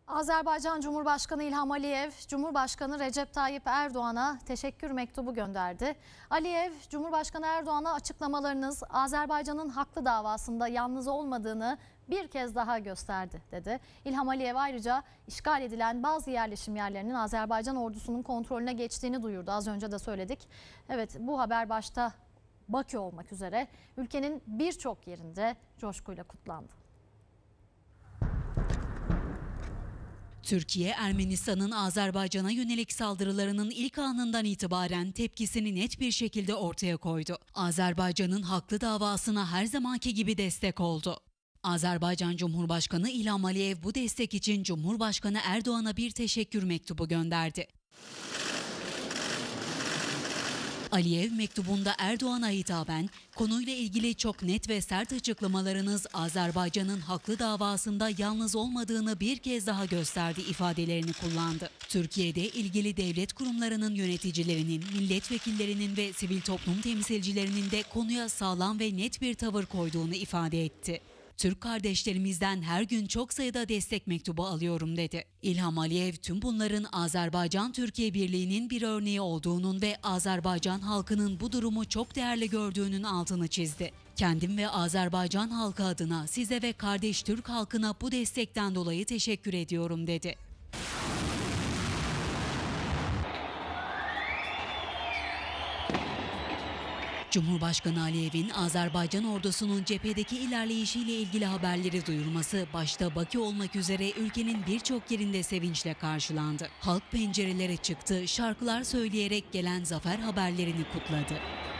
Azerbaycan Cumhurbaşkanı İlham Aliyev, Cumhurbaşkanı Recep Tayyip Erdoğan'a teşekkür mektubu gönderdi. Aliyev, Cumhurbaşkanı Erdoğan'a açıklamalarınız Azerbaycan'ın haklı davasında yalnız olmadığını bir kez daha gösterdi dedi. İlham Aliyev ayrıca işgal edilen bazı yerleşim yerlerinin Azerbaycan ordusunun kontrolüne geçtiğini duyurdu. Az önce de söyledik. Evet, bu haber başta Bakü olmak üzere ülkenin birçok yerinde coşkuyla kutlandı. Türkiye, Ermenistan'ın Azerbaycan'a yönelik saldırılarının ilk anından itibaren tepkisini net bir şekilde ortaya koydu. Azerbaycan'ın haklı davasına her zamanki gibi destek oldu. Azerbaycan Cumhurbaşkanı İlham Aliyev bu destek için Cumhurbaşkanı Erdoğan'a bir teşekkür mektubu gönderdi. Aliyev mektubunda Erdoğan'a hitaben konuyla ilgili çok net ve sert açıklamalarınız Azerbaycan'ın haklı davasında yalnız olmadığını bir kez daha gösterdi ifadelerini kullandı. Türkiye'de ilgili devlet kurumlarının yöneticilerinin, milletvekillerinin ve sivil toplum temsilcilerinin de konuya sağlam ve net bir tavır koyduğunu ifade etti. Türk kardeşlerimizden her gün çok sayıda destek mektubu alıyorum dedi. İlham Aliyev tüm bunların Azerbaycan-Türkiye birliğinin bir örneği olduğunun ve Azerbaycan halkının bu durumu çok değerli gördüğünün altını çizdi. Kendim ve Azerbaycan halkı adına size ve kardeş Türk halkına bu destekten dolayı teşekkür ediyorum dedi. Cumhurbaşkanı Aliyev'in Azerbaycan ordusunun cephedeki ilerleyişiyle ilgili haberleri duyurması başta Bakü olmak üzere ülkenin birçok yerinde sevinçle karşılandı. Halk pencerelere çıktı, şarkılar söyleyerek gelen zafer haberlerini kutladı.